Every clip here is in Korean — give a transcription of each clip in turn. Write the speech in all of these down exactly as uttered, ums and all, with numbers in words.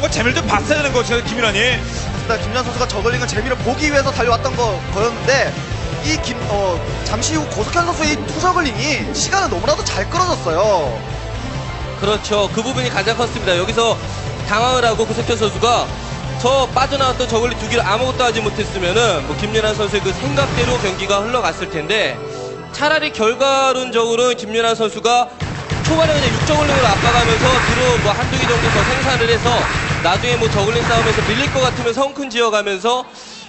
한번 재미를 좀 봤어야 되는 것이죠, 김윤환이. 일단 김윤환 선수가 저글링은 재미를 보기 위해서 달려왔던 거, 거였는데 이 김, 어, 잠시 후 고석현 선수의 이 투저글링이 시간을 너무나도 잘 끌어줬어요. 그렇죠. 그 부분이 가장 컸습니다. 여기서 당황을 하고 고석현 선수가 저 빠져나왔던 저글링 두 개를 아무것도 하지 못했으면은 뭐 김윤환 선수의 그 생각대로 경기가 흘러갔을 텐데 차라리 결과론적으로는 김윤환 선수가 초반에 그냥 육저글링으로 압박하면서 뒤로 뭐 한두 개 정도 더 생산을 해서 나중에 뭐 저글링 싸움에서 밀릴 것 같으면 성큰 지어가면서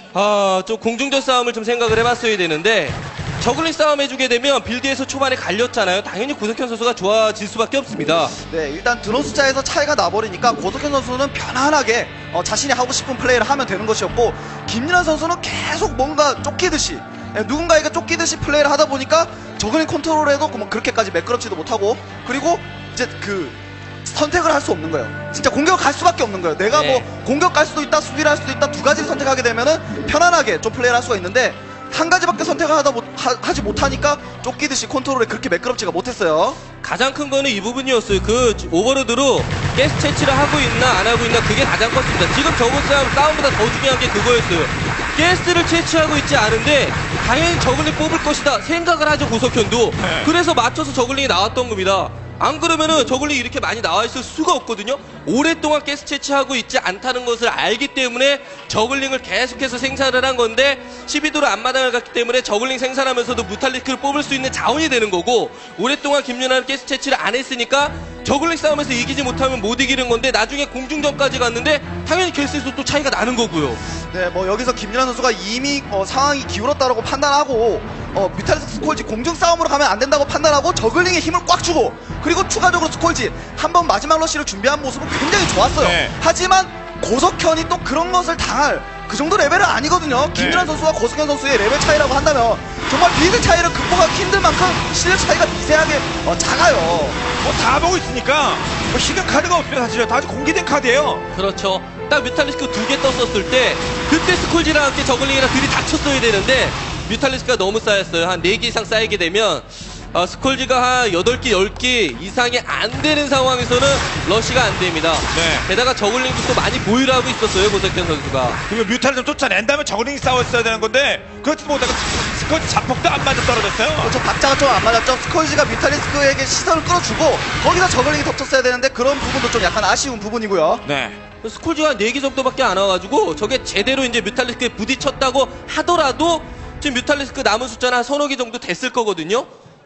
아, 좀 공중전 싸움을 좀 생각을 해봤어야 되는데 저글링 싸움 해주게 되면 빌드에서 초반에 갈렸잖아요. 당연히 고석현 선수가 좋아질 수밖에 없습니다. 네, 일단 드론 숫자에서 차이가 나버리니까 고석현 선수는 편안하게 어, 자신이 하고 싶은 플레이를 하면 되는 것이었고 김윤환 선수는 계속 뭔가 쫓기듯이 예, 누군가에게 쫓기듯이 플레이를 하다 보니까 저글링 컨트롤에도 뭐 그렇게까지 매끄럽지도 못하고 그리고 이제 그 선택을 할 수 없는 거예요. 진짜 공격을 갈 수밖에 없는 거예요. 내가 네. 뭐 공격 갈 수도 있다, 수비를 할 수도 있다, 두 가지를 선택하게 되면은 편안하게 좀 플레이를 할 수가 있는데 한 가지밖에 선택을 하다 못, 하, 하지 못하니까 쫓기듯이 컨트롤에 그렇게 매끄럽지가 못했어요. 가장 큰 거는 이 부분이었어요. 그 오버로드로 가스 채취를 하고 있나 안 하고 있나 그게 가장 컸습니다. 지금 저번 싸움, 싸움보다 더 중요한 게 그거였어요. 가스를 채취하고 있지 않은데 당연히 저글링 뽑을 것이다 생각을 하죠, 고석현도. 네. 그래서 맞춰서 저글링이 나왔던 겁니다. 안 그러면은 저글링이 이렇게 많이 나와 있을 수가 없거든요. 오랫동안 가스 채취하고 있지 않다는 것을 알기 때문에 저글링을 계속해서 생산을 한 건데 십이 도로 앞마당을 갔기 때문에 저글링 생산하면서도 무탈리스크를 뽑을 수 있는 자원이 되는 거고 오랫동안 김윤환은 가스 채취를 안 했으니까 저글링 싸움에서 이기지 못하면 못 이기는 건데 나중에 공중전까지 갔는데 당연히 가스에서 또 차이가 나는 거고요. 네, 뭐 여기서 김윤환 선수가 이미 어, 상황이 기울었다라고 판단하고 어, 뮤탈리스크 스콜지 공중 싸움으로 가면 안 된다고 판단하고 저글링에 힘을 꽉 주고 그리고 추가적으로 스콜지 한번 마지막 러시를 준비한 모습은 굉장히 좋았어요. 네. 하지만 고석현이 또 그런 것을 당할 그 정도 레벨은 아니거든요. 김윤환 네. 선수와 고석현 선수의 레벨 차이라고 한다면 정말 빌드 차이를 극복하기 힘들 만큼 실력 차이가 미세하게 어, 작아요. 뭐 다 보고 있으니까 뭐 히든 카드가 없으면 사실 다 공개된 카드예요. 그렇죠. 딱 뮤탈리스크 두 개 떴었을 때 그때 스콜지랑 함께 저글링이랑 둘이 다쳤어야 되는데 뮤탈리스크가 너무 쌓였어요. 한 네 개 이상 쌓이게 되면 어, 스콜지가 한 여덟 개, 열 개 이상이 안 되는 상황에서는 러시가 안 됩니다. 네. 게다가 저글링도 또 많이 보유를 하고 있었어요, 고석현 선수가. 그리고 뮤탈을 좀 쫓아낸 다음에 저글링이 싸웠어야 되는 건데 그렇지 못하고 스커지 자폭도 안 맞아 떨어졌어요. 그렇죠. 박자가 좀 안 맞았죠. 스콜지가 뮤탈리스크에게 시선을 끌어주고 거기서 저글링이 덮쳤어야 되는데 그런 부분도 좀 약간 아쉬운 부분이고요. 네. 스콜지가 네 개 정도밖에 안 와가지고 저게 제대로 이제 뮤탈리스크에 부딪혔다고 하더라도 지금 뮤탈리스크 남은 숫자는 한 서너 개 정도 됐을 거거든요.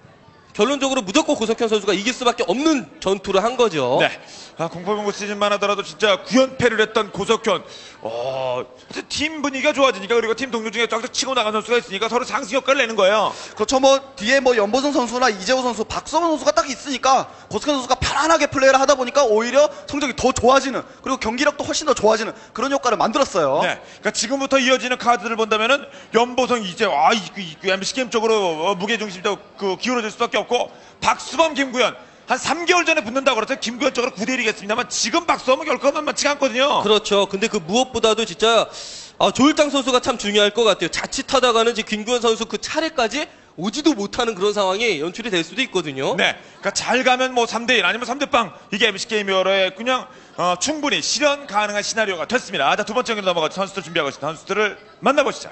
결론적으로 무조건 고석현 선수가 이길 수밖에 없는 전투를 한 거죠. 네. 아, 공포공고 시즌만 하더라도 진짜 구 연패를 했던 고석현. 어, 팀 분위기가 좋아지니까 그리고 팀 동료 중에 쫙쫙 치고 나간 선수가 있으니까 서로 상승 효과를 내는 거예요. 그렇죠. 뭐 뒤에 뭐 연보성 선수나 이재호 선수, 박성원 선수가 딱 있으니까 고석현 선수가 편안하게 플레이를 하다 보니까 오히려 성적이 더 좋아지는 그리고 경기력도 훨씬 더 좋아지는 그런 효과를 만들었어요. 네. 그러니까 지금부터 이어지는 카드를 본다면은 연보성 이제 아, 이, 이, 이 엠비씨 게임 쪽으로 어, 무게 중심도 그 기울어질 수밖에 없고 박수범, 김구현 한 삼 개월 전에 붙는다고 그래서 김구현 쪽으로 구 대 일이겠습니다만 지금 박수범은 결코 만만치가 않거든요. 그렇죠. 근데 그 무엇보다도 진짜 아, 조일장 선수가 참 중요할 것 같아요. 자칫하다가는 지금 김구현 선수 그 차례까지 오지도 못하는 그런 상황이 연출이 될 수도 있거든요. 네. 그러니까 잘 가면 뭐 삼 대 일 아니면 삼 대 빵 이게 엠비씨 게임이어의 그냥 어, 충분히 실현 가능한 시나리오가 됐습니다. 자, 두 번째 경기로 넘어가서 선수들 준비하고 있습니다. 선수들을 만나보시죠.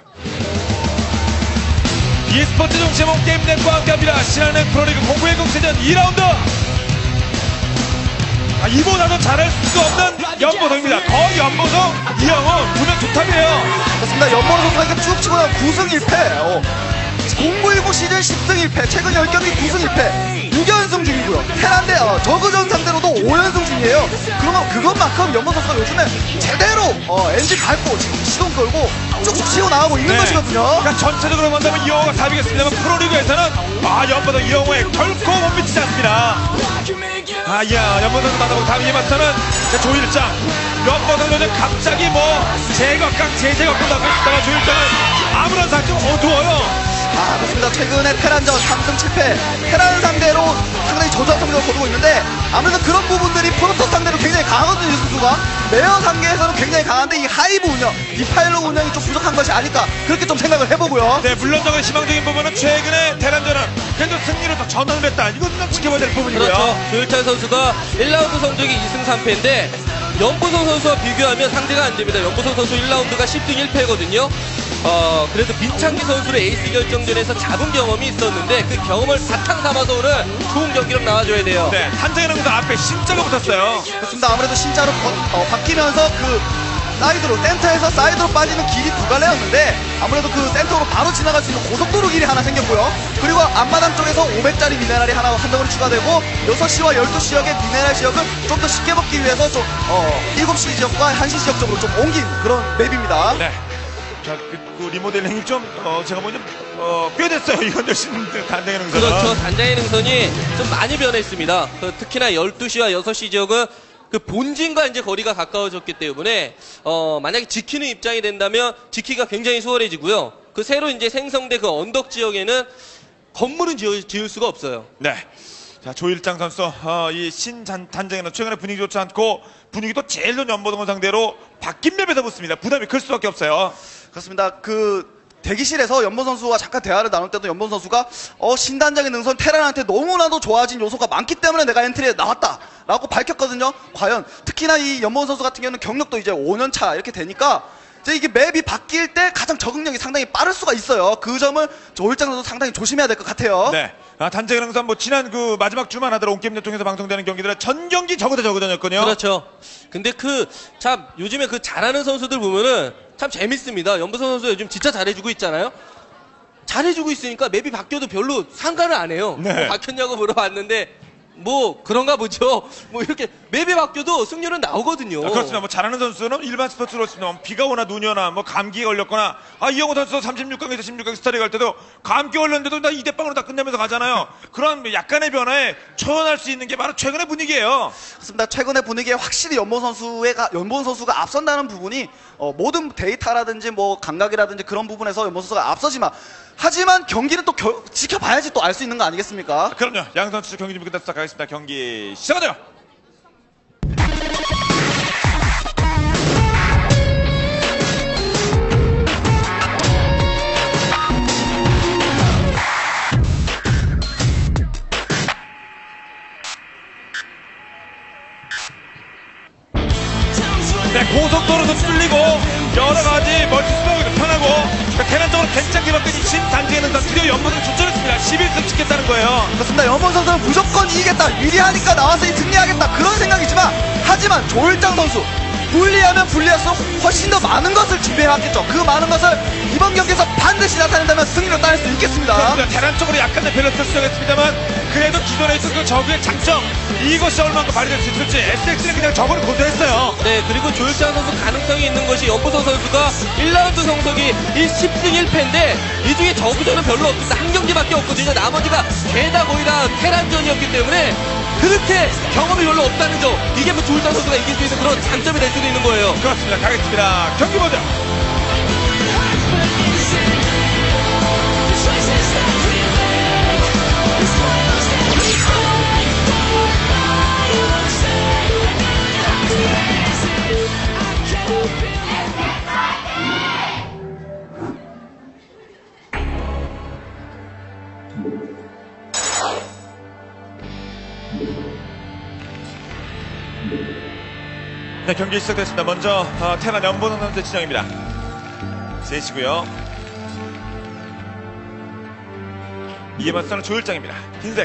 e스포츠 중심 홈게임넷과 함께합니다. 신한은행 프로리그 공구의 공세전 이 라운드. 아, 이보다도 잘할 수 없는 연보성입니다. 거의 연보성, 이영호 두 명 두탑이에요. 그렇습니다. 연보성 선수가 이렇게 쭉 치고 나면 구 승 일 패. 어. 공구일구 시즌 십 승 일 패, 최근 십 경기 구 승 일 패, 육 연승 중이고요. 테란대 어, 저그전 상대로도 오 연승 중이에요. 그러면 그것만큼 연보 선수가 요즘에 제대로 어, 엔진 밟고 지금 시동 걸고 쭉쭉 치고 나가고 있는 네. 것이거든요. 그러니까 전체적으로 본다면 이영호가 사비겠습니다만 프로리그에서는 아, 연보성 이영호에 결코 못 미치지 않습니다. 아, 야, 연보성 만나보고 다음에 맞서는 조일장. 연보성 요즘 갑자기 뭐 제각각 제제각각 나고 있다가 조일장은 아무런 상좀 어두워요. 아, 그렇습니다. 최근에 테란전 삼 승 칠 패, 테란 상대로 상당히 저조한 성적을 거두고 있는데 아무래도 그런 부분들이 프로토스 상대로 굉장히 강하거든요, 이 선수가. 메어 단계에서는 굉장히 강한데 이 하이브 운영, 디파일러 운영이 좀 부족한 것이 아닐까 그렇게 좀 생각을 해보고요. 네, 물론 저건 희망적인 부분은 최근에 테란전은 그래도 승리로 더 전환을 했다. 이것도 좀 지켜봐야 될 부분이고요. 그렇죠. 조일찬 선수가 일 라운드 성적이 이 승 삼 패인데 연보성 선수와 비교하면 상대가 안 됩니다. 연보성 선수 일 라운드가 십 승 일 패거든요. 어, 그래도 민창기 선수를 에이스 결정전에서 잡은 경험이 있었는데 그 경험을 바탕 삼아서 오늘 좋은 경기력 나와줘야 돼요. 네, 한정현 선수 앞에 신짜가 붙었어요. 그렇습니다. 아무래도 신자로 버- 어, 바뀌면서 그 사이드로 센터에서 사이드로 빠지는 길이 두 갈래였는데 아무래도 그 센터로 바로 지나갈 수 있는 고속도로 길이 하나 생겼고요. 그리고 앞마당 쪽에서 오백짜리 미네랄이 하나 한 덩어리 추가되고 여섯 시와 열두 시 지역의 미네랄 지역을 좀 더 쉽게 먹기 위해서 좀 어, 일곱 시 지역과 한 시 지역 쪽으로 좀 옮긴 그런 맵입니다. 네. 자, 그, 그 리모델링이 좀, 어, 제가 보니 좀, 어, 꽤 됐어요. 이건 열심히 단장의 능선. 그렇죠. 단장의 능선이 좀 많이 변했습니다. 그 특히나 열두 시와 여섯 시 지역은 그 본진과 이제 거리가 가까워졌기 때문에 어 만약에 지키는 입장이 된다면 지키기가 굉장히 수월해지고요. 그 새로 이제 생성된 그 언덕 지역에는 건물은 지을, 지을 수가 없어요. 네. 자, 조일장 선수, 어, 이 신단장에는 최근에 분위기 좋지 않고 분위기도 제일 좋은 연보동을 상대로 바뀐 맵에서 붙습니다. 부담이 클 수밖에 없어요. 그렇습니다. 그 대기실에서 연보 선수와 잠깐 대화를 나눌 때도 연보 선수가 어, 신단장의 능선 테란한테 너무나도 좋아진 요소가 많기 때문에 내가 엔트리에 나왔다 라고 밝혔거든요. 과연 특히나 이 연보 선수 같은 경우는 경력도 이제 오 년 차 이렇게 되니까 이제 이게 맵이 바뀔 때 가장 적응력이 상당히 빠를 수가 있어요. 그 점을 조일장 선수 상당히 조심해야 될 것 같아요. 네. 아, 단장의 능선 뭐 지난 그 마지막 주만 하더라 온게임net 통해서 방송되는 경기들은 전 경기 저거다 저거다였거든요. 그렇죠. 근데 그 참 요즘에 그 잘하는 선수들 보면은 참 재밌습니다. 연보성 선수 요즘 진짜 잘해주고 있잖아요. 잘해주고 있으니까 맵이 바뀌어도 별로 상관을 안 해요. 네. 뭐 바뀌었냐고 물어봤는데 뭐 그런가 보죠. 뭐 이렇게 맵이 바뀌어도 승률은 나오거든요. 아, 그렇습니다. 뭐 잘하는 선수는 일반 스포츠로 치면 비가 오나 눈이 오나 뭐 감기에 걸렸거나 아 이영호 선수 삼십육 강에서 십육 강 스타리 갈 때도 감기 걸렸는데도 나 이 대 빵으로 다 끝내면서 가잖아요. 그런 약간의 변화에 초연할 수 있는 게 바로 최근의 분위기예요. 그렇습니다. 최근의 분위기에 확실히 연보 선수의 연보 선수가 앞선다는 부분이 어, 모든 데이터라든지 뭐 감각이라든지 그런 부분에서 연보 선수가 앞서지만 하지만 경기는 또 겨, 지켜봐야지 또 알 수 있는 거 아니겠습니까? 그럼요. 양 선수 경기 준비 끝났다 가겠습니다. 경기 시작하죠. 네, 고속도로도 뚫리고 여러 가지 멀티스포가 편하고 그러니까 대란적으로 괜찮게 바뀐 이 신단지에는 드디어 연보를 출전했습니다. 십일 승 찍겠다는 거예요. 그렇습니다. 연보 선수는 무조건 이기겠다, 유리하니까 나와서 승리하겠다 그런 생각이지만 하지만 조일장 선수 불리하면 불리할수록 훨씬 더 많은 것을 준비해왔겠죠. 그 많은 것을 이번 경기에서 반드시 나타낸다면 승리를 따낼 수 있겠습니다. 그렇습니다. 대란 쪽으로 약간의 밸런스를 수정했습니다만 그래도 기존에 있던 그 적의 장점 이것이 얼마나 발휘될 수 있을지 에스엑스는 그냥 적을 고도했어요. 네, 그리고 조일장 선수 가능성이 있는 것이 연보성 선수가 일 라운드 성적이 이 십 승 일 패인데 이 중에 저구전은 별로 없습니다. 한 경기밖에 없거든요. 나머지가 개다 거의 다 테란전이었기 때문에 그렇게 경험이 별로 없다는 점 이게 뭐 조일장 선수가 이길 수 있는 그런 장점이 될 수도 있는 거예요. 그렇습니다. 가겠습니다. 경기 보죠. 네, 경기 시작됐습니다. 먼저 어, 테란 연보성 선수의 진영입니다. 셋이고요. 이에 맞서는 조일장입니다. 흰색.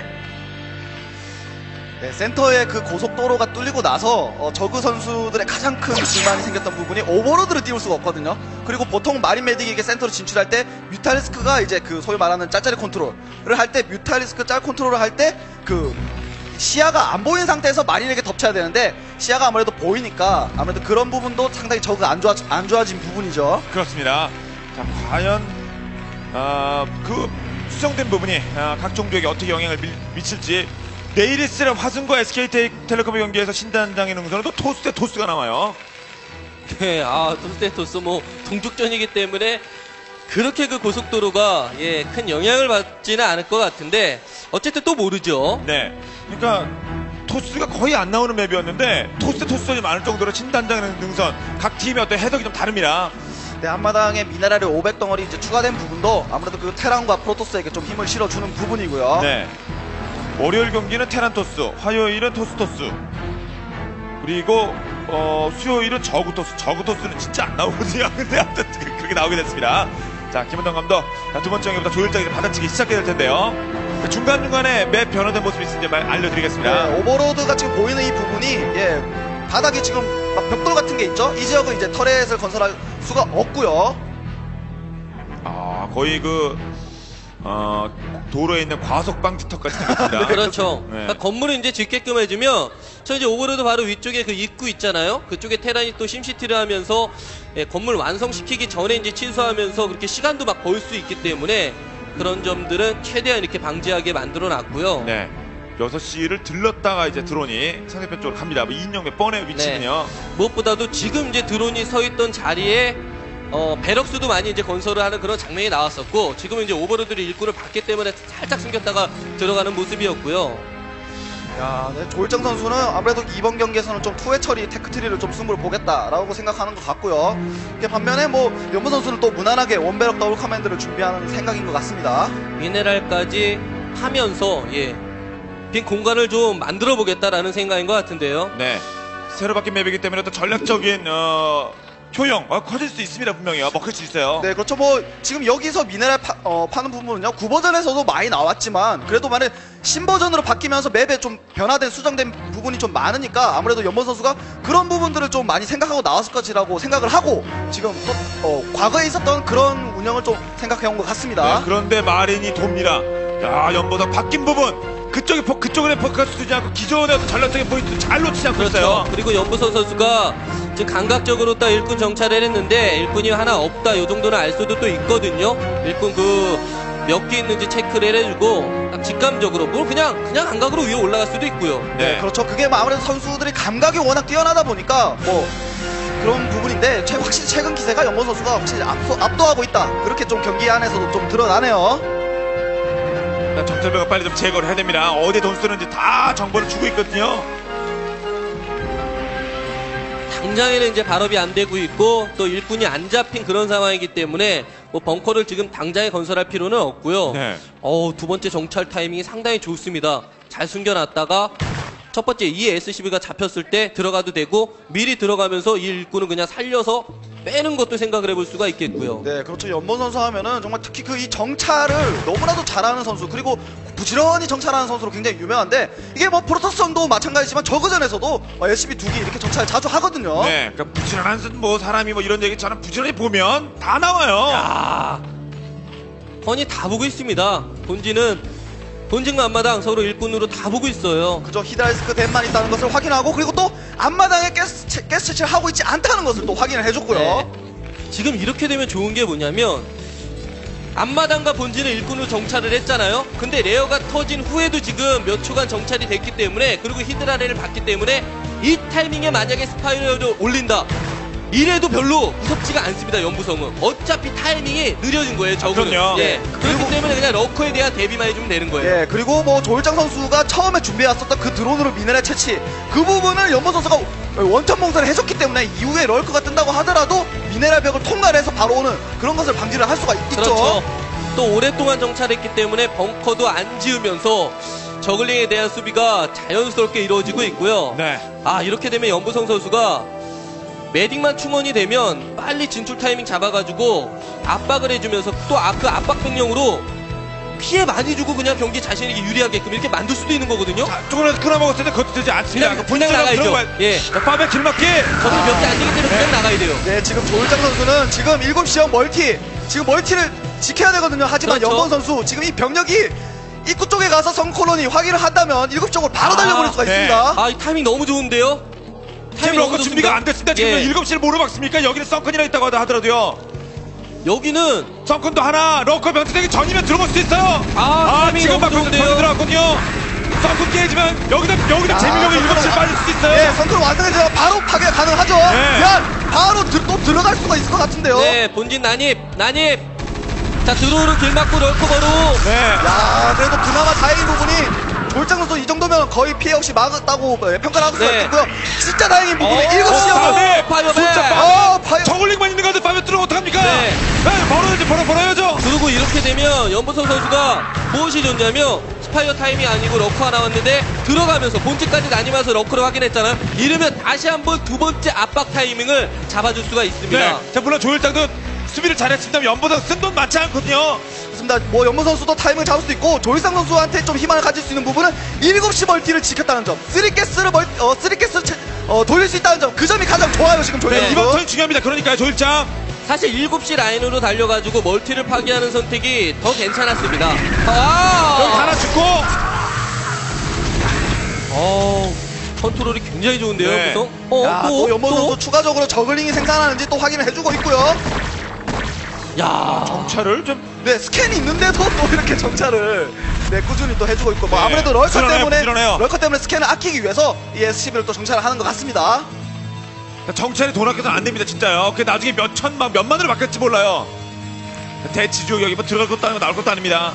네, 센터의 그 고속도로가 뚫리고 나서 어, 저그 선수들의 가장 큰 불만이 생겼던 부분이 오버로드를 띄울 수가 없거든요. 그리고 보통 마린 메딕에게 센터로 진출할 때 뮤탈리스크가 이제 그 소위 말하는 짤짤이 컨트롤을 할 때 뮤탈리스크 짤 컨트롤을 할 때 그 시야가 안 보이는 상태에서 마린에게 덮쳐야 되는데 시야가 아무래도 보이니까 아무래도 그런 부분도 상당히 저그 안 좋아 안 좋아진 부분이죠. 그렇습니다. 자, 과연 어, 그 수정된 부분이 어, 각 종족에게 어떻게 영향을 미, 미칠지 내일 있을 화승과 에스케이텔레콤의 경기에서 신단장의 능선으로 토스 대 토스가 나와요. 네, 아, 토스 대 토스 뭐 동족전이기 때문에 그렇게 그 고속도로가 예, 큰 영향을 받지는 않을 것 같은데 어쨌든 또 모르죠. 네. 그러니까 토스가 거의 안 나오는 맵이었는데 토스 대 토스전이 많을 정도로 신단장의 능선 각 팀의 어떤 해석이 좀 다릅니다. 네, 한마당에 미네랄이 오백 덩어리 이제 추가된 부분도 아무래도 그 테란과 프로토스에게 좀 힘을 실어주는 부분이고요. 네. 월요일 경기는 테란 토스, 화요일은 토스 토스. 그리고 어, 수요일은 저구토스, 저구토스는 진짜 안 나오거든요. 근데 아무튼 그렇게 나오게 됐습니다. 자, 김은동 감독. 자, 두 번째 경기부터 조율장이 받아치기 시작해야 될 텐데요. 중간중간에 맵 변화된 모습이 있는지 말 알려드리겠습니다. 네, 오버로드가 지금 보이는 이 부분이, 예, 바닥에 지금 막 벽돌 같은 게 있죠? 이 지역은 이제 터렛을 건설할 수가 없고요. 아, 거의 그, 어, 도로에 있는 과속 방지턱까지 생겼습니다. 그렇죠. 네. 그러니까 건물을 이제 짓게끔 해주면 저 이제 오버로드 바로 위쪽에 그 입구 있잖아요. 그쪽에 테란이 또 심시티를 하면서 예, 건물 완성시키기 전에 이제 취소하면서 그렇게 시간도 막 벌 수 있기 때문에 그런 점들은 최대한 이렇게 방지하게 만들어 놨고요. 네. 여섯 시를 들렀다가 이제 드론이 상대편 쪽으로 갑니다. 뭐 이인용의 뻔의 위치는요. 무엇보다도 지금 이제 드론이 서 있던 자리에 어, 배럭수도 많이 이제 건설을 하는 그런 장면이 나왔었고, 지금은 이제 오버로드를 일꾼을 받기 때문에 살짝 숨겼다가 들어가는 모습이었고요. 야, 네, 조일장 선수는 아무래도 이번 경기에서는 좀 투회 처리, 테크트리를 좀 승부를 보겠다라고 생각하는 것 같고요. 이게 반면에 뭐 연보 선수는 또 무난하게 원배럭 더블 커맨드를 준비하는 생각인 것 같습니다. 미네랄까지 하면서 예, 빈 공간을 좀 만들어 보겠다라는 생각인 것 같은데요. 네. 새로 바뀐 맵이기 때문에 또 전략적인, 어, 효용, 어, 커질 수 있습니다, 분명히요. 먹힐 수 있어요. 네, 그렇죠. 뭐 지금 여기서 미네랄 파, 어, 파는 부분은요, 구 버전에서도 많이 나왔지만 그래도 만약 신버전으로 바뀌면서 맵에 좀 변화된 수정된 부분이 좀 많으니까 아무래도 연번 선수가 그런 부분들을 좀 많이 생각하고 나왔을 것이라고 생각을 하고 지금 또 어, 과거에 있었던 그런 운영을 좀 생각해온 것 같습니다. 네, 그런데 마린이 돕니다. 야, 연보다 바뀐 부분. 그쪽에 포, 그쪽에 포커스 두지 않고 기존의 어떤 전략적인 포인트 잘 놓치지 않고 그렇죠. 있어요. 그리고 연보선 선수가 지금 감각적으로 딱 일꾼 정찰을 했는데 일꾼이 하나 없다 이 정도는 알 수도 또 있거든요. 일꾼 그 몇 개 있는지 체크를 해주고 딱 직감적으로 뭘 그냥 그냥 감각으로 위로 올라갈 수도 있고요. 네. 그렇죠. 그게 뭐 아무래도 선수들이 감각이 워낙 뛰어나다 보니까 뭐 그런 부분인데 최, 확실히 최근 기세가 연번 선수가 확실히 압도, 압도하고 있다. 그렇게 좀 경기 안에서도 좀 드러나네요. 정찰배가 빨리 좀 제거를 해야 됩니다. 어디에 돈 쓰는지 다 정보를 주고 있거든요. 당장에는 이제 발업이 안 되고 있고 또 일꾼이 안 잡힌 그런 상황이기 때문에 뭐 벙커를 지금 당장에 건설할 필요는 없고요. 네. 어우, 두 번째 정찰 타이밍이 상당히 좋습니다. 잘 숨겨놨다가 첫 번째 이 에스씨비가 잡혔을 때 들어가도 되고 미리 들어가면서 이 일꾼은 그냥 살려서 빼는 것도 생각을 해볼 수가 있겠고요. 네, 그렇죠. 연번 선수 하면은 정말 특히 그 이 정찰을 너무나도 잘하는 선수, 그리고 부지런히 정찰하는 선수로 굉장히 유명한데 이게 뭐 프로토스전도 마찬가지지만 저그전에서도 에스씨비 두 개 이렇게 정찰 자주 하거든요. 네, 그러니까 부지런한 선- 뭐 사람이 뭐 이런 얘기 저는 부지런히 보면 다 나와요. 야, 펀이 다 보고 있습니다. 본진은 본진과 앞마당 서로 일꾼으로 다 보고 있어요. 그죠. 히드라이스크 댐만 있다는 것을 확인하고 그리고 또 앞마당에 가스, 채- 가스 채취를 하고 있지 않다는 것을 또 확인을 해줬고요. 네. 지금 이렇게 되면 좋은 게 뭐냐면 앞마당과 본진을 일꾼으로 정찰을 했잖아요. 근데 레어가 터진 후에도 지금 몇 초간 정찰이 됐기 때문에 그리고 히드라레를 받기 때문에 이 타이밍에 만약에 스파이러를 올린다. 이래도 별로 무섭지가 않습니다. 연부성은 어차피 타이밍이 느려진 거예요. 적은. 그럼요. 예. 네. 그렇기 그리고- 때문에 그냥 러커에 대한 대비만 해주면 되는 거예요. 예, 그리고 뭐 조일장 선수가 처음에 준비해왔었던 그 드론으로 미네랄 채취 그 부분을 연번 선수가 원천 봉쇄를 해줬기 때문에 이후에 럴커가 뜬다고 하더라도 미네랄 벽을 통과를 해서 바로 오는 그런 것을 방지를 할 수가 있, 그렇죠. 있죠. 또 오랫동안 정찰했기 때문에 벙커도 안 지으면서 저글링에 대한 수비가 자연스럽게 이루어지고 있고요. 네. 아, 이렇게 되면 연부성 선수가 매딩만 충원이 되면 빨리 진출 타이밍 잡아가지고 압박을 해주면서 또 아, 그 압박 병력으로 피해 많이 주고 그냥 경기 자신에게 유리하게끔 이렇게 만들 수도 있는 거거든요. 자, 조금이라도 끊어먹었을 때 그것도 되지 않습니다. 그냥, 그냥 나가야죠. 예. 밤에 길막기. 저는 몇 개 안 되기 때문에 그냥 나가야 돼요. 네, 지금 조일장 선수는 지금 일곱 시형 멀티 지금 멀티를 지켜야 되거든요. 하지만 그렇죠. 연번 선수 지금 이 병력이 입구 쪽에 가서 성콜로니 확인을 한다면 일곱 쪽으로 바로 아, 달려버릴 수가 네. 있습니다. 아, 이 타이밍 너무 좋은데요? 지금 타이밍 너무 러커 준비가 좋습니다. 안 됐습니다. 지금 예. 일곱 시를 뭐로 막습니까? 여기는 썬큰이라 있다고 하더라도요. 여기는 썬큰도 하나 러커 변태되기 전이면 들어갈 수 있어요. 아, 타이밍 지금 너무 막 변태 좋은데요? 들어갔거든요. 썬큰 깨지면 여기다 여기다 아, 재민용이 일곱 시에 썬큰- 빠질 수도 있어요. 예, 성콜 완성해서 바로 파괴 가능하죠. 네. 야, 바로 들, 또 들어갈 수가 있을 것 같은데요. 네, 본진 난입, 난입. 자, 들어오는 길 막고 럴커버로. 네. 야, 그래도 그나마 다행인 부분이 조일장 선수 이 정도면 거의 피해 없이 막았다고 평가를 하고 네. 있고요. 진짜 다행인 부분이 어, 일곱 시형 어, 네. 파이어맨. 진짜 어, 파이어. 저글링만 있는 가운데 밤에 들어오면 어떡합니까? 네. 네, 벌어야죠, 벌어, 벌어야죠. 그리고 이렇게 되면 연보성 선수가 무엇이 좋냐면 스파이어 타임이 아니고 러커가 나왔는데 들어가면서 본질까지 나뉘면서 러커를 확인했잖아요. 이러면 다시 한번 두 번째 압박 타이밍을 잡아줄 수가 있습니다. 네. 자, 물론 조일장도 수비를 잘했습니다만 연보성 쓴 돈 많지 않거든요. 그렇습니다. 뭐 연무 선수도 타이밍을 잡을 수도 있고 조일상 선수한테 좀 희망을 가질 수 있는 부분은 일곱 시 멀티를 지켰다는 점, 쓰리캐스를 멀, 어, 쓰리캐스 어, 돌릴 수 있다는 점, 그 점이 가장 좋아요 지금 조일상 네, 선수. 이번 턴이 중요합니다. 그러니까요, 조일장. 사실 일곱 시 라인으로 달려가지고 멀티를 파괴하는 선택이 더 괜찮았습니다. 아! 여기 하나 죽고. 어, 컨트롤이 굉장히 좋은데요, 네. 구성? 어, 야, 또 연무 선수 추가적으로 저글링이 생산하는지 또 확인을 해주고 있고요. 야, 정찰을 좀. 네, 스캔이 있는데도 또 이렇게 정찰을 네, 꾸준히 또 해주고 있고 뭐 네, 아무래도 럴커 부지런해요, 때문에 부지런해요. 럴커 때문에 스캔을 아끼기 위해서 이 에스씨비를 또 정찰을 하는 것 같습니다. 정찰이 돈 아껴서는 안 됩니다, 진짜요. 그 나중에 몇 천만, 몇만으로 바뀔지 몰라요. 대치주 여기 뭐 들어갈 것도 아니고 나올 것도 아닙니다.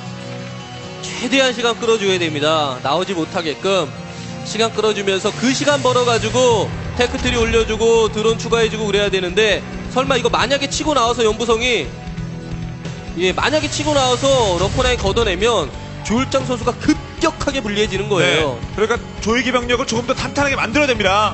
최대한 시간 끌어줘야 됩니다. 나오지 못하게끔 시간 끌어주면서 그 시간 벌어가지고 테크트리 올려주고 드론 추가해주고 그래야 되는데 설마 이거 만약에 치고 나와서 연부성이 예 만약에 치고 나와서 러커라인 걷어내면 조일장 선수가 급격하게 불리해지는 거예요. 네. 그러니까 조이기 병력을 조금 더 탄탄하게 만들어야 됩니다.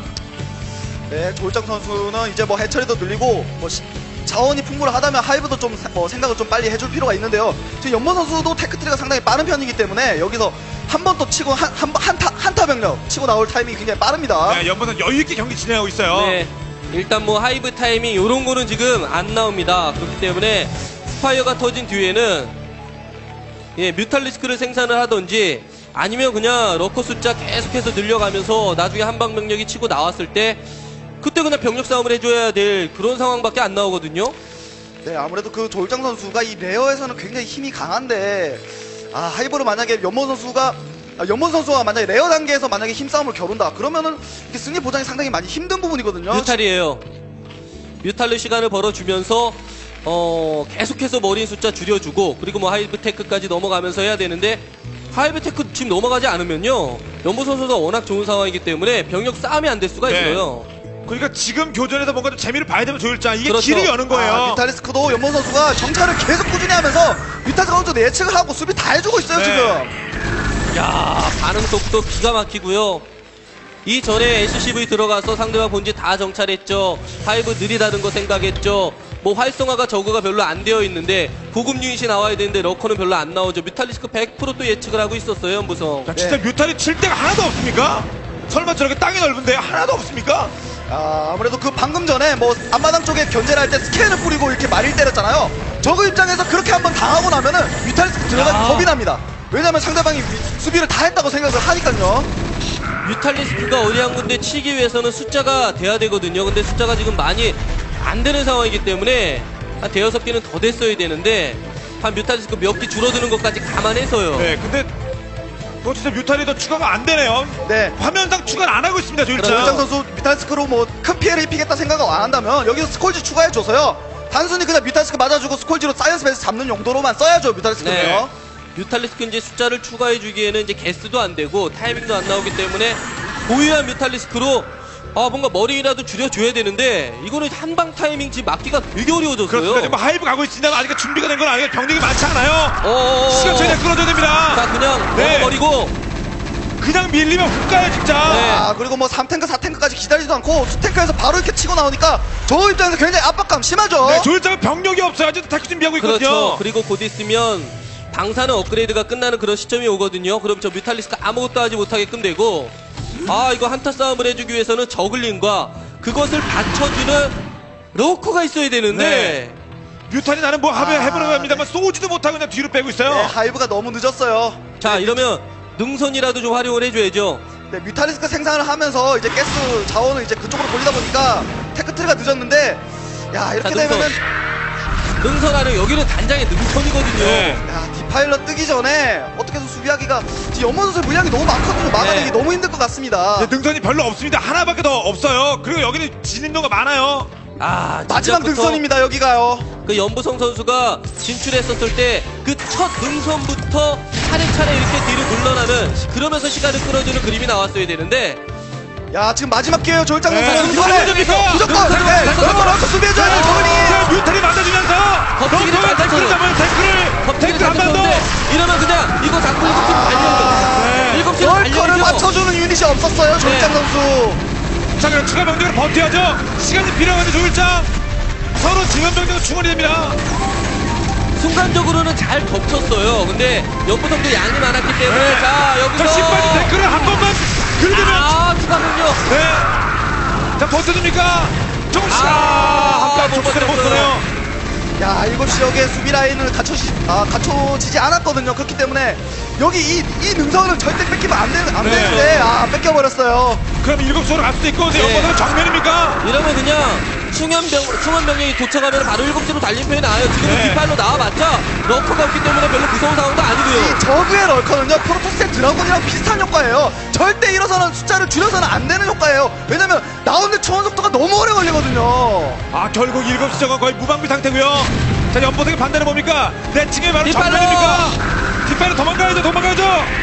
네, 조일장 선수는 이제 뭐 해처리도 늘리고 뭐 시- 자원이 풍부하다면 하이브도 좀 뭐 생각을 좀 빨리 해줄 필요가 있는데요. 지금 연모 선수도 테크트리가 상당히 빠른 편이기 때문에 여기서 한 번 또 치고 한 한 한타 한타 병력 치고 나올 타이밍이 굉장히 빠릅니다. 네, 연보는 여유 있게 경기 진행하고 있어요. 네, 일단 뭐 하이브 타이밍 요런 거는 지금 안 나옵니다. 그렇기 때문에 스파이어가 터진 뒤에는 예, 뮤탈리스크를 생산을 하던지 아니면 그냥 러커 숫자 계속해서 늘려가면서 나중에 한방 병력이 치고 나왔을 때 그때 그냥 병력 싸움을 해줘야 될 그런 상황밖에 안 나오거든요. 네, 아무래도 그 조일장 선수가 이 레어에서는 굉장히 힘이 강한데 아 하이브로 만약에 연모 선수가 아, 연모 선수가 만약에 레어 단계에서 만약에 힘싸움을 겨룬다 그러면은 이게 승리 보장이 상당히 많이 힘든 부분이거든요. 뮤탈이에요. 뮤탈로 시간을 벌어주면서 어 계속해서 머린 숫자 줄여주고 그리고 뭐 하이브 테크까지 넘어가면서 해야 되는데 하이브 테크 지금 넘어가지 않으면요 연보 선수가 워낙 좋은 상황이기 때문에 병력 싸움이 안 될 수가 네. 있어요. 그러니까 지금 교전에서 뭔가 좀 재미를 봐야 되면 조일장. 이게 그렇죠. 길을 여는 거예요. 아, 뮤탈리스크도 연모 선수가 정찰을 계속 꾸준히 하면서 뮤탈리스크 선수도 예측을 하고 수비 다 해주고 있어요 네. 지금. 야 반응 속도 기가 막히고요. 이전에 에스씨브이 들어가서 상대방 본지 다 정찰했죠. 하이브 느리다는 거 생각했죠. 뭐 활성화가 저거가 별로 안 되어 있는데 고급 유닛이 나와야 되는데 러커는 별로 안 나오죠. 뮤탈리스크 백 퍼센트 또 예측을 하고 있었어요 연보성. 자, 진짜 뮤탈이 칠 데가 하나도 없습니까? 설마 저렇게 땅이 넓은데 하나도 없습니까? 아, 아무래도 그 방금 전에 뭐 앞마당 쪽에 견제를 할 때 스캔을 뿌리고 이렇게 마리를 때렸잖아요. 저그 입장에서 그렇게 한번 당하고 나면은 뮤탈리스크 들어가기 야. 겁이 납니다. 왜냐면 상대방이 위- 수비를 다 했다고 생각을 하니까요. 뮤탈리스크가 어디 한 군데 치기 위해서는 숫자가 돼야 되거든요. 근데 숫자가 지금 많이 안 되는 상황이기 때문에 한 대여섯 개는 더 됐어야 되는데 한 뮤탈리스크 몇 개 줄어드는 것까지 감안해서요. 네, 근데 그거 진짜 뮤탈이 더 추가가 안 되네요. 네. 화면상 추가를 안 하고 있습니다, 조일장. 조일장 선수 뮤탈리스크로 뭐 큰 피해를 입히겠다 생각을 안 한다면 여기서 스콜지 추가해줘서요. 단순히 그냥 뮤탈리스크 맞아주고 스콜지로 사이언스 베이스 잡는 용도로만 써야죠, 뮤탈리스크는요. 네. 뮤탈리스크 이제 숫자를 추가해주기에는 이제 개수도 안 되고 타이밍도 안 나오기 때문에 고유한 뮤탈리스크로 아 뭔가 머리라도 줄여줘야 되는데 이거는 한방 타이밍 지금 막기가 되게 어려워졌어요. 그렇습니다. 지금 뭐 하이브 가고 있습니다. 아직 준비가 된 건 아니에요. 병력이 많지 않아요. 어어어. 시간 최대한 끌어줘야 됩니다. 자 그냥 네. 넘어버리고 그냥 밀리면 훅 가요, 진짜. 네. 아, 그리고 뭐 삼 탱크, 사 탱크까지 기다리지도 않고 수탱크에서 바로 이렇게 치고 나오니까 저 입장에서 굉장히 압박감 심하죠. 네, 조일장은 병력이 없어요. 아직도 다크 준비하고 있거든요. 그렇죠. 그리고 곧 있으면 방사능 업그레이드가 끝나는 그런 시점이 오거든요. 그럼 저 뮤탈리스크 아무것도 하지 못하게끔 되고 아 이거 한타 싸움을 해주기 위해서는 저글링과 그것을 받쳐주는 러커가 있어야 되는데 뮤탄이 나는 뭐 하면 아, 해보려고 합니다만 쏘지도 못하고 그냥 뒤로 빼고 있어요. 네, 하이브가 너무 늦었어요. 자 이러면 능선이라도 좀 활용을 해줘야죠. 네, 뮤탈리스크 생산을 하면서 이제 가스 자원을 이제 그쪽으로 돌리다 보니까 테크트리가 늦었는데 야 이렇게 자, 능선. 되면은 능선하는 여기는 단장의 능선이거든요. 네. 야 디파일러 뜨기 전에 어떻게 해서 수비하기가 지금 연모 선수의 물량이 너무 많거든요. 막아내기 네. 너무 힘들 것 같습니다. 네, 능선이 별로 없습니다. 하나밖에 더 없어요. 그리고 여기는 진입로가 많아요. 아 마지막 진짜부터 능선입니다 여기가요. 그 연보성 선수가 진출했었을 때 그 첫 능선부터 차례차례 이렇게 뒤로 물러나는 그러면서 시간을 끌어주는 그림이 나왔어야 되는데 야 지금 마지막 기회예요 조일장 네, 선수. 누가 이번에 해줍니까? 무조건 누가 네, 해줍니까? 너무 런커 수비해줘야 돼 조일이. 자, 뮤탈이 맞아주면서 겁치기를 덩크가 잘 댓글을 쳤어요. 잡으면 댓글을 겁치기 댓글 한번 더. 잘쳤는데 이러면 그냥 이거 잡고 일곱 시로 달려야죠. 네. 일곱 시로 럴커를 달려야죠. 맞춰주는 유닛이 없었어요 조일장 네. 선수. 자, 그럼 추가 병력을 버텨야죠. 시간이 필요하는 조일장. 서로 지원 병력은 충원이 됩니다. 순간적으로는 잘 덮쳤어요. 근데 연보성도 양이 많았기 때문에 네. 자 여기서 자, 신발이 댓글을 한 번만 긁으면. 아 추가군요. 네. 자, 버텨줍니까? 조금씩. 아, 아, 한발 못 족쇄를 못 버텼어요. 쓰네요. 야 일곱 시 역의 수비 라인을 갖춰지, 아, 갖춰지지 않았거든요. 그렇기 때문에 여기 이, 이 능선을 절대 뺏기면 안, 되, 안 네. 되는데 아 뺏겨버렸어요. 그럼 일곱 시로 갈 수도 있고, 근데 네. 연보성은 정면입니까? 이러면 그냥 충현병, 충원병력이 도착하면 바로 일곱 시로 달린 편이 나와요. 지금은 네. 뒷팔로 나와봤자 러커가 없기 때문에 별로 무서운 상황도 아니고요. 이 저그의 럴커는요 프로토스의 드라군이랑 비슷한 효과예요. 절대 일어서는 숫자를 줄여서는 안 되는 효과예요. 왜냐면 나오는데 초원 속도가 너무 오래 걸리거든요. 아, 결국 일곱 시 저건 거의 무방비 상태고요. 자, 연보성의 판단은 뭡니까? 내 층에 바로 뒷발로! 정면입니까? 뒷발로 도망가야죠, 도망가야죠.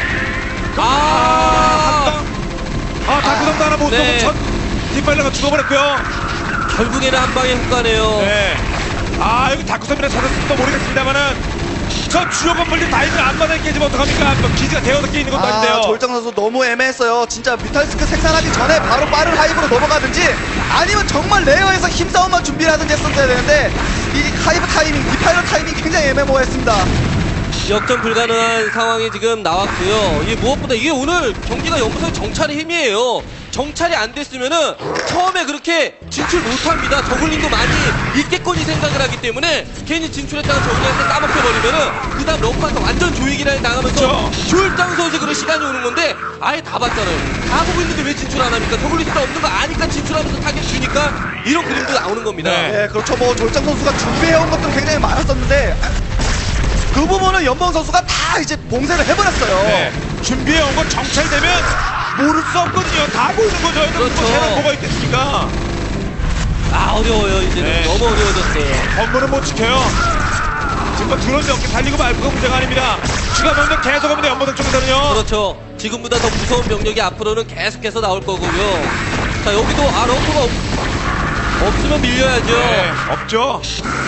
아, 아, 다크성도 하나 못 네. 쏘고 첫 뒷발로가 죽어버렸고요. 결국에는 한 방의 효과네요. 네. 아, 여기 다크섬이나 찾았을지도 모르겠습니다만은 저 주요 건물들 다 있는 앞마당에 깨지면 어떡합니까? 또 기지가 대여섯 개 있는 것도 아 아닌데요. 조일장 선수 너무 애매했어요. 진짜 뮤탈스크 생산하기 전에 바로 빠른 하이브로 넘어가든지 아니면 정말 레어에서 힘싸움만 준비를 하든지 했었어야 되는데 이 하이브 타이밍, 디파이널 타이밍 굉장히 애매모호했습니다. 역전 불가능한 상황이 지금 나왔고요. 이 무엇보다 이게 오늘 경기가 연보성 정찰의 힘이에요. 정찰이 안 됐으면은 처음에 그렇게 진출 못합니다. 저글링도 많이 있겠거니 생각을 하기 때문에 괜히 진출했다가 저글링한테 까먹혀버리면은 그 다음 럭커한테 완전 조이기라에 나가면서 그렇죠. 조일장 선수의 시간이 오는 건데 아예 다 봤잖아요. 다 보고 있는데 왜 진출 안 합니까? 저글링 숫자 없는 거 아니까 진출하면서 타겟 주니까 이런 그림도 나오는 겁니다. 네. 네, 그렇죠. 뭐 조일장 선수가 준비해온 것도 굉장히 많았었는데 그 부분은 연봉 선수가 다 이제 봉쇄를 해버렸어요. 네. 준비해온 건 정찰되면 모를 수 없거든요. 다 보이는 거죠. 그렇죠. 뭐 세상 뭐가 있겠습니까? 아 어려워요. 이제는 네. 너무 어려워졌어요. 건물은 못 지켜요. 지금 뭐 드론이 없게 달리고 말고가 문제가 아닙니다. 추가 병력 계속 합니다. 연보성 쪽에서는요. 그렇죠. 지금보다 더 무서운 병력이 앞으로는 계속해서 나올 거고요. 자 여기도 아 런커가 없, 없으면 밀려야죠. 네, 없죠.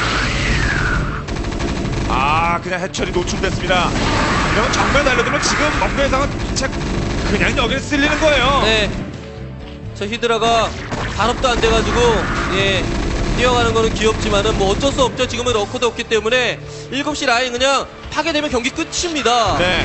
아, 그냥 해철이 노출됐습니다. 이러면 정면 날려두면 지금 먹고 예상은 책 그냥 여기를 쓸리는 거예요. 네. 저 히드라가 발업도 안 돼가지고 예 뛰어가는 거는 귀엽지만은 뭐 어쩔 수 없죠. 지금은 러커도 없기 때문에 일곱 시 라인 그냥 파괴되면 경기 끝입니다. 네.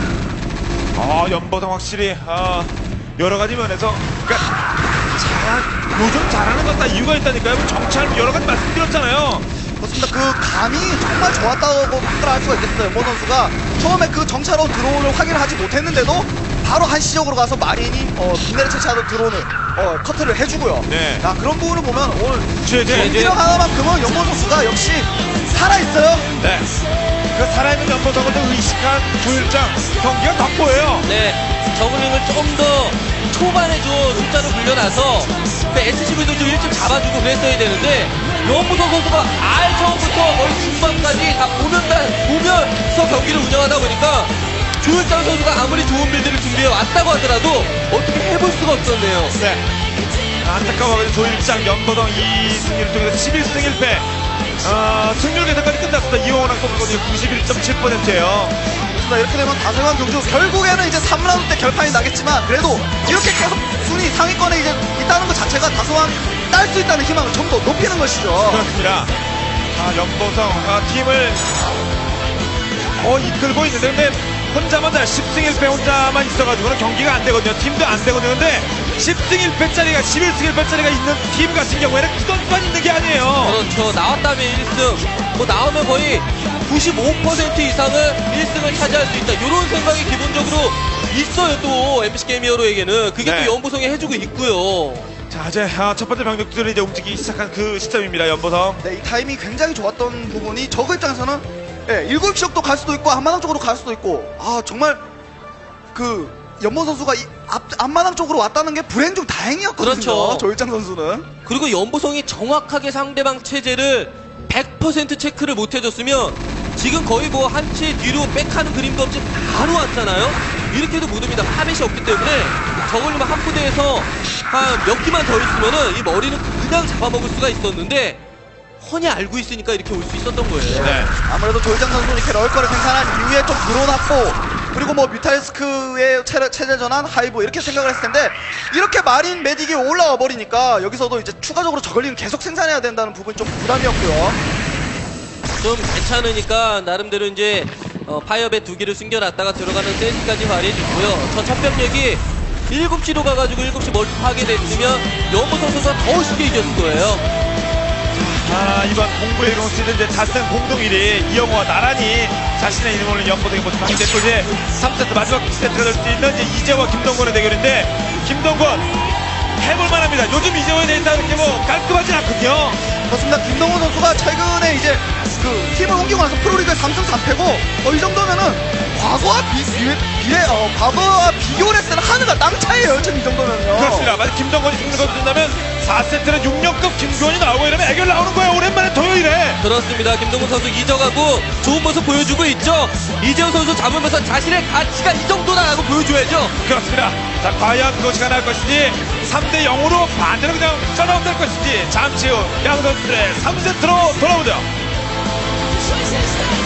아, 연보성 확실히 아, 여러 가지 면에서 그러니까 잘한, 요즘 잘하는 건 다 이유가 있다니까요. 정찰 여러 가지 말씀드렸잖아요. 그렇습니다. 그 감이 정말 좋았다고 평가할 수가 있겠어요. 연봉 선수가 처음에 그 정찰로 드론을 확인을 하지 못했는데도 바로 한시적으로 가서 마린이 어, 빈대를 채취하던 드론을 어, 커트를 해주고요. 네. 자, 그런 부분을 보면 오늘 제제. 경기력 하나만큼은 연봉 선수가 역시 살아있어요. 네. 그 살아있는 연보성을 또 의식한 조일장 경기가 돋보여요. 네, 저글링을 좀 더 초반에 좀 숫자를 불려놔서 그 에스씨브이도 좀 일찍 잡아주고 그랬어야 되는데 연보성 선수가 알 처음부터 거의 중반까지 다 보면서, 보면서 경기를 운영하다 보니까 조일장 선수가 아무리 좋은 빌드를 준비해 왔다고 하더라도 어떻게 해볼 수가 없었네요. 네. 안타까워가지고 조일장 연보성 이 승리를 통해서 십일 승 일 패. 어, 승률 계산까지 끝났습니다. 이용호랑 꼽은 구십일 점 칠 퍼센트예요. 이렇게 되면 다승한 경주 결국에는 이제 삼 라운드 때 결판이 나겠지만 그래도 이렇게 계속 순위 상위권에 이제 있다는 것 자체가 다소한 딸 수 있다는 희망을 좀 더 높이는 것이죠. 그렇습니다. 아, 연보성 아, 팀을 어, 이끌고 있는데 근데 혼자만 잘 십 승 일 패 혼자만 있어가지고는 경기가 안 되거든요. 팀도 안 되거든요. 근데 십 승 일 패짜리가 십일 승 일 패짜리가 있는 팀 같은 경우에는 그 선수만 있는 게 아니에요. 그렇죠. 나왔다면 일 승, 뭐 나오면 거의 구십오 퍼센트 이상을 일 승을 차지할 수 있다. 이런 생각이 기본적으로 있어요. 또 엠비씨 게임 히어로에게는 그게 네. 또 연보성이 해주고 있고요. 자, 이제 아, 첫 번째 병력들이 이제 움직이기 시작한 그 시점입니다. 연보성. 네, 이 타이밍이 굉장히 좋았던 부분이 저그 입장에서는 예, 일곱 시역도 갈 수도 있고 앞마당 쪽으로 갈 수도 있고 아 정말 그 연보 선수가 이 앞, 앞마당 쪽으로 왔다는 게 불행 중 다행이었거든요. 그렇죠. 조일장 선수는. 그리고 연보성이 정확하게 상대방 체제를 백 퍼센트 체크를 못 해줬으면 지금 거의 뭐 한 채 뒤로 백하는 그림도 없이 바로 왔잖아요. 이렇게 해도 못 옵니다. 파벳이 없기 때문에 저걸리면 한 부대에서 한 몇 기만 더 있으면은 이 머리는 그냥 잡아먹을 수가 있었는데 훤히 알고 있으니까 이렇게 올 수 있었던 거예요. 네. 아무래도 조일장 선수는 이렇게 럴커를 생산한 이후에 좀 드론 확보 그리고 뭐 뮤탈리스크의 체제, 체제 전환 하이브 이렇게 생각을 했을 텐데 이렇게 마린 메딕이 올라와 버리니까 여기서도 이제 추가적으로 저글링 계속 생산해야 된다는 부분이 좀 부담이었고요. 좀 괜찮으니까 나름대로 이제 어, 파이어벳 두 개를 숨겨놨다가 들어가는 센스까지 발휘해줬고요. 저 첫 병력이 일곱 시로 가가지고 일곱 시 멀티 파괴됐으면 연보 선수가 더 쉽게 이겼을 거예요. 아, 이번 공부의 이룬 시즌 이제 자생 공동 일 위 이영호와 나란히 자신의 이름을 연보등에 모습 하게 됐고 이제 삼 세트 마지막 세트가 될 수 있는 이제 이재호와 김동건의 대결인데 김동건 해볼만 합니다. 요즘 이재호에 대해서 이렇게 뭐 깔끔하진 않거든요. 그렇습니다. 김동훈 선수가 최근에 이제 그 팀을 옮기고 나서 프로리그 삼 승 삼 패고 어, 이 정도면은 과거와 비, 비, 비례, 어, 과거와 비교를 했을 때는 하늘과 땅 차이예요. 지금 이 정도면요. 그렇습니다. 만약 김동건이 승리를 거둔다면 사 세트는 육 년급 김규현이 나오고 이러면 애결 나오는 거예요. 오랜만에 토요일에. 그렇습니다. 김동훈 선수 잊어가고 좋은 모습 보여주고 있죠. 이재호 선수 잡으면서 자신의 가치가 이 정도다라고 보여줘야죠. 그렇습니다. 자, 과연 그것이 가능할 것인지 삼 대 영으로 반대로 그냥 쩌나움 될 것인지 잠시 후 양 선수들의 삼 세트로 돌아오죠.